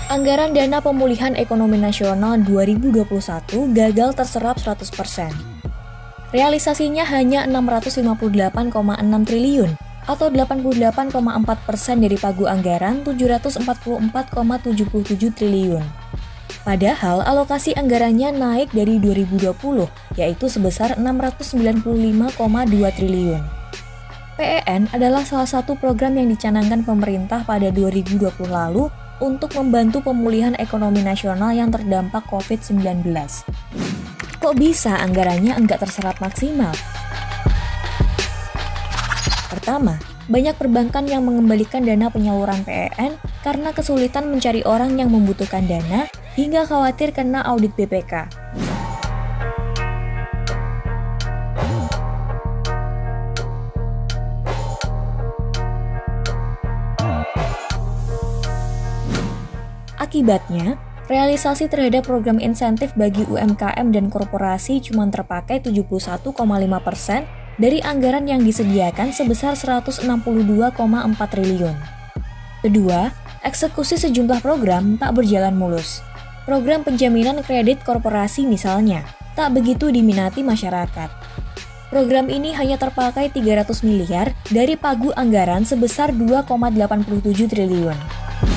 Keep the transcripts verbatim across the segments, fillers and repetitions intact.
Anggaran Dana Pemulihan Ekonomi Nasional dua ribu dua puluh satu gagal terserap seratus persen. Realisasinya hanya enam ratus lima puluh delapan koma enam triliun atau delapan puluh delapan koma empat persen dari pagu anggaran tujuh ratus empat puluh empat koma tujuh tujuh triliun. Padahal alokasi anggarannya naik dari dua ribu dua puluh, yaitu sebesar enam ratus sembilan puluh lima koma dua triliun. P E N adalah salah satu program yang dicanangkan pemerintah pada dua ribu dua puluh lalu untuk membantu pemulihan ekonomi nasional yang terdampak covid sembilan belas. Kok bisa anggarannya enggak terserap maksimal? Pertama, banyak perbankan yang mengembalikan dana penyaluran P E N karena kesulitan mencari orang yang membutuhkan dana hingga khawatir kena audit B P K. Akibatnya, realisasi terhadap program insentif bagi U M K M dan korporasi cuma terpakai tujuh puluh satu koma lima persen dari anggaran yang disediakan sebesar seratus enam puluh dua koma empat triliun. Kedua, eksekusi sejumlah program tak berjalan mulus. Program penjaminan kredit korporasi misalnya, tak begitu diminati masyarakat. Program ini hanya terpakai tiga ratus miliar dari pagu anggaran sebesar dua koma delapan tujuh triliun.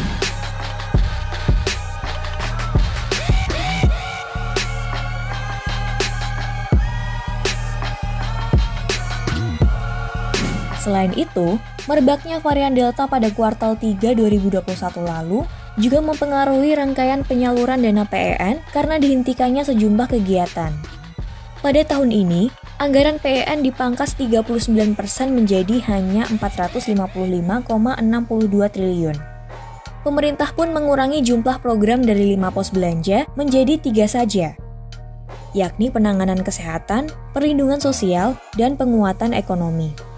Selain itu, merebaknya varian Delta pada kuartal tiga dua ribu dua puluh satu lalu juga mempengaruhi rangkaian penyaluran dana P E N karena dihentikannya sejumlah kegiatan. Pada tahun ini, anggaran P E N dipangkas tiga puluh sembilan persen menjadi hanya empat ratus lima puluh lima koma enam dua triliun. Pemerintah pun mengurangi jumlah program dari lima pos belanja menjadi tiga saja, yakni penanganan kesehatan, perlindungan sosial, dan penguatan ekonomi.